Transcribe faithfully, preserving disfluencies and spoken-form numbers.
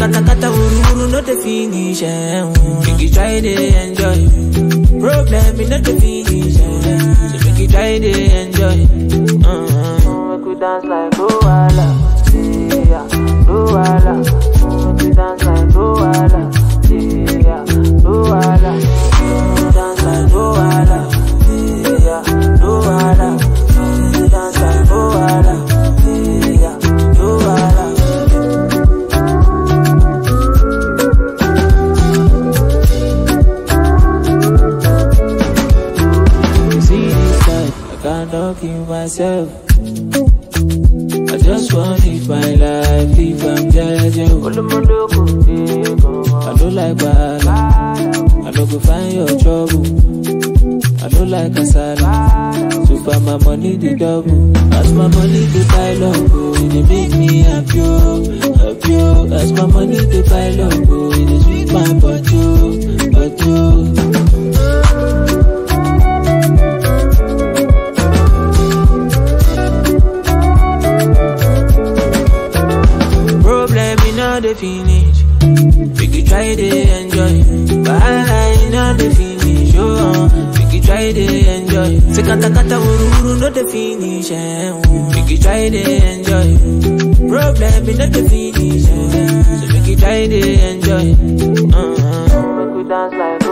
kata kata uru uru no the finish. Make you try to enjoy. Problem is not the finish. So make you try to enjoy. Uh-huh. Make you dance like Luala, yeah, Luala. Make you dance like Luala, yeah, Luala. Make you dance like Luala, yeah, Luala. Make you dance like Luala, yeah, Luala. I can't kill myself. I just want to live my life if I'm judging. I don't like bad. I don't go find your trouble. I don't like asala. So far my money the double. As my money the pile up, oh, it make me happy, happy. As my money the pile up, oh, it sweet my butt, butt. The finish, we could try to enjoy. But I know the finish, oh, we could try to enjoy. Se kata kata uru uru no the finish, eh. We could try to enjoy. Problem is not the finish, eh. So we could try to enjoy. Uh-huh. We could dance like